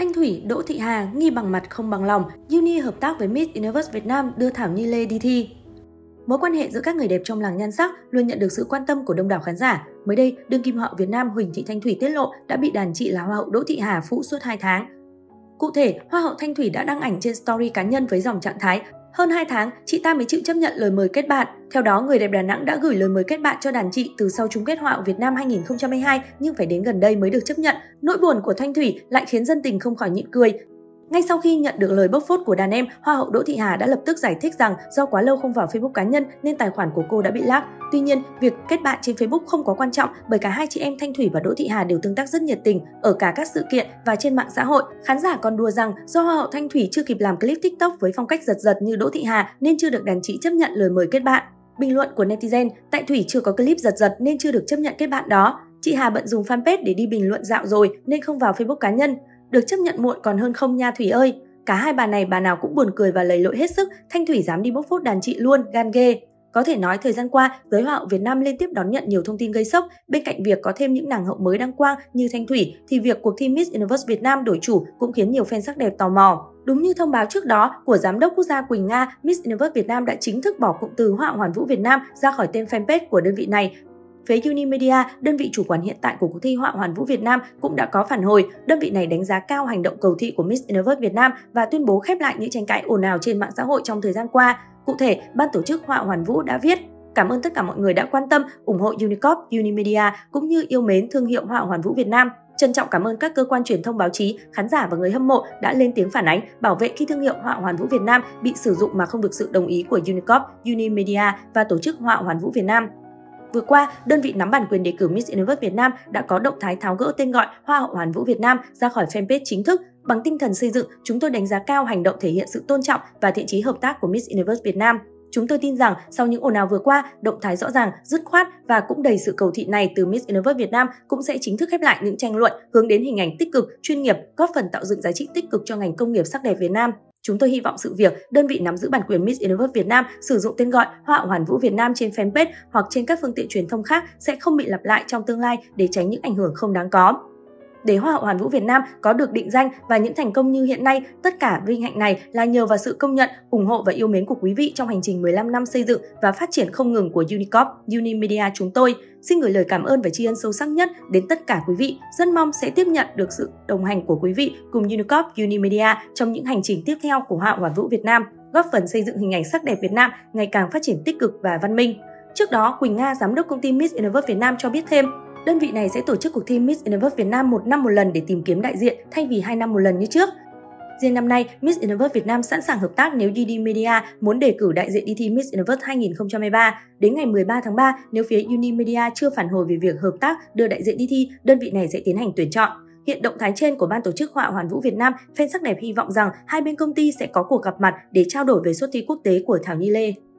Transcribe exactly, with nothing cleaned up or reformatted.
Thanh Thủy, Đỗ Thị Hà nghi bằng mặt không bằng lòng, Uni hợp tác với Miss Universe Việt Nam đưa Thảo Nhi Lê đi thi. Mối quan hệ giữa các người đẹp trong làng nhan sắc luôn nhận được sự quan tâm của đông đảo khán giả. Mới đây, đương kim hậu Việt Nam Huỳnh Thị Thanh Thủy tiết lộ đã bị đàn chị là Hoa hậu Đỗ Thị Hà phụ suốt hai tháng. Cụ thể, Hoa hậu Thanh Thủy đã đăng ảnh trên story cá nhân với dòng trạng thái: hơn hai tháng, chị ta mới chịu chấp nhận lời mời kết bạn. Theo đó, người đẹp Đà Nẵng đã gửi lời mời kết bạn cho đàn chị từ sau chung kết Hoa hậu Việt Nam hai nghìn không trăm hai mươi hai nhưng phải đến gần đây mới được chấp nhận. Nỗi buồn của Thanh Thủy lại khiến dân tình không khỏi nhịn cười. Ngay sau khi nhận được lời bóc phốt của đàn em, Hoa hậu Đỗ Thị Hà đã lập tức giải thích rằng do quá lâu không vào Facebook cá nhân nên tài khoản của cô đã bị lock. Tuy nhiên, việc kết bạn trên Facebook không có quan trọng bởi cả hai chị em Thanh Thủy và Đỗ Thị Hà đều tương tác rất nhiệt tình ở cả các sự kiện và trên mạng xã hội. Khán giả còn đùa rằng do Hoa hậu Thanh Thủy chưa kịp làm clip TikTok với phong cách giật giật như Đỗ Thị Hà nên chưa được đàn chị chấp nhận lời mời kết bạn. Bình luận của netizen: tại Thủy chưa có clip giật giật nên chưa được chấp nhận kết bạn đó. Chị Hà bận dùng fanpage để đi bình luận dạo rồi nên không vào Facebook cá nhân. Được chấp nhận muộn còn hơn không nha Thủy ơi. Cả hai bà này bà nào cũng buồn cười và lầy lội hết sức, Thanh Thủy dám đi bóc phốt đàn chị luôn, gan ghê. Có thể nói thời gian qua, giới Hoa hậu Việt Nam liên tiếp đón nhận nhiều thông tin gây sốc. Bên cạnh việc có thêm những nàng hậu mới đăng quang như Thanh Thủy, thì việc cuộc thi Miss Universe Việt Nam đổi chủ cũng khiến nhiều fan sắc đẹp tò mò. Đúng như thông báo trước đó của Giám đốc Quốc gia Quỳnh Nga, Miss Universe Việt Nam đã chính thức bỏ cụm từ Hoa hậu Hoàn vũ Việt Nam ra khỏi tên fanpage của đơn vị này. Phía Unimedia, đơn vị chủ quản hiện tại của cuộc thi Hoa hậu Hoàn vũ Việt Nam cũng đã có phản hồi. Đơn vị này đánh giá cao hành động cầu thị của Miss Universe Việt Nam và tuyên bố khép lại những tranh cãi ồn ào trên mạng xã hội trong thời gian qua. Cụ thể, ban tổ chức Hoa hậu Hoàn vũ đã viết: cảm ơn tất cả mọi người đã quan tâm, ủng hộ Unicorp, Unimedia cũng như yêu mến thương hiệu Hoa hậu Hoàn vũ Việt Nam. Trân trọng cảm ơn các cơ quan truyền thông báo chí, khán giả và người hâm mộ đã lên tiếng phản ánh, bảo vệ khi thương hiệu Hoa hậu Hoàn vũ Việt Nam bị sử dụng mà không được sự đồng ý của Unicorp, Unimedia và tổ chức Hoa hậu Hoàn vũ Việt Nam. Vừa qua, đơn vị nắm bản quyền đề cử Miss Universe Việt Nam đã có động thái tháo gỡ tên gọi Hoa hậu Hoàn vũ Việt Nam ra khỏi fanpage chính thức. Bằng tinh thần xây dựng, chúng tôi đánh giá cao hành động thể hiện sự tôn trọng và thiện chí hợp tác của Miss Universe Việt Nam. Chúng tôi tin rằng sau những ồn ào vừa qua, động thái rõ ràng, dứt khoát và cũng đầy sự cầu thị này từ Miss Universe Việt Nam cũng sẽ chính thức khép lại những tranh luận hướng đến hình ảnh tích cực, chuyên nghiệp, góp phần tạo dựng giá trị tích cực cho ngành công nghiệp sắc đẹp Việt Nam. Chúng tôi hy vọng sự việc đơn vị nắm giữ bản quyền Miss Universe Việt Nam sử dụng tên gọi Hoa hậu Hoàn vũ Việt Nam trên fanpage hoặc trên các phương tiện truyền thông khác sẽ không bị lặp lại trong tương lai để tránh những ảnh hưởng không đáng có. Để Hoa hậu Hoàn vũ Việt Nam có được định danh và những thành công như hiện nay, tất cả vinh hạnh này là nhờ vào sự công nhận, ủng hộ và yêu mến của quý vị trong hành trình mười lăm năm xây dựng và phát triển không ngừng của Unicorp, Unimedia chúng tôi. Xin gửi lời cảm ơn và tri ân sâu sắc nhất đến tất cả quý vị. Rất mong sẽ tiếp nhận được sự đồng hành của quý vị cùng Unicorp, Unimedia trong những hành trình tiếp theo của Hoa hậu Hoàn vũ Việt Nam, góp phần xây dựng hình ảnh sắc đẹp Việt Nam ngày càng phát triển tích cực và văn minh. Trước đó, Quỳnh Nga, giám đốc công ty Miss Universe Việt Nam cho biết thêm, đơn vị này sẽ tổ chức cuộc thi Miss Universe Việt Nam một năm một lần để tìm kiếm đại diện thay vì hai năm một lần như trước. Riêng năm nay, Miss Universe Việt Nam sẵn sàng hợp tác nếu Unimedia muốn đề cử đại diện đi thi Miss Universe hai nghìn không trăm hai mươi ba. Đến ngày mười ba tháng ba, nếu phía Unimedia chưa phản hồi về việc hợp tác đưa đại diện đi thi, đơn vị này sẽ tiến hành tuyển chọn. Hiện động thái trên của ban tổ chức Hoa hậu Hoàn vũ Việt Nam, fan sắc đẹp hy vọng rằng hai bên công ty sẽ có cuộc gặp mặt để trao đổi về suất thi quốc tế của Thảo Nhi Lê.